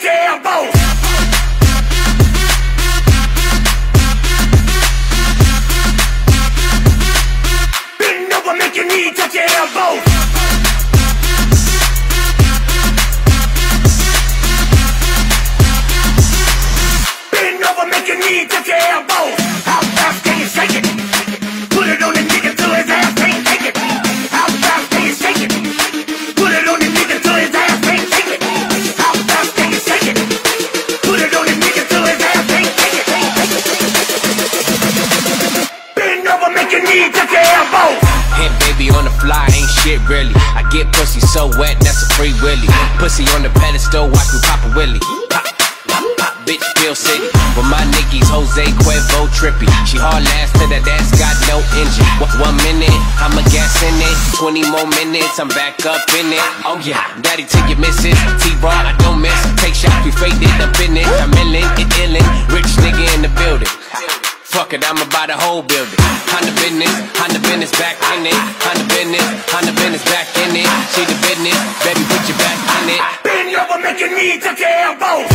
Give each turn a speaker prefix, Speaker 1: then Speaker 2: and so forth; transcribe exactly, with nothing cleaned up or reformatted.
Speaker 1: touch your elbows. Bend over, make your knee touch your elbows. Bend over, make your knee touch your elbows. How fast can you shake it? Put it on the nigga till his ass can't take it. How fast can you shake it? Put it on the nigga till his ass can't take it. How fast can you shake it? Put it on the nigga till his ass can't take it. Bend over, make your knee touch your elbows.
Speaker 2: Hit baby on the fly, ain't shit really. I get pussy so wet, that's a free willy. Pussy on the pedestal, watch me pop a willy. Pop, pop, pop, bitch, Bill City. With my Nickies, Jose Cuervo trippy. She hard last to that ass got no engine. One minute, I'm a gas in it. Twenty more minutes, I'm back up in it. Oh yeah, daddy take your misses. T-Raw, I don't miss. Take shots, we faked it, I'm in it. I'm illin', it illin'. Rich nigga in the building. Fuck it, I'ma buy the whole building. Honda business, Honda business back in it. Honda business, Honda business back in it. She the business, baby put your back in it.
Speaker 1: Bend over, make your knee touch your elbows.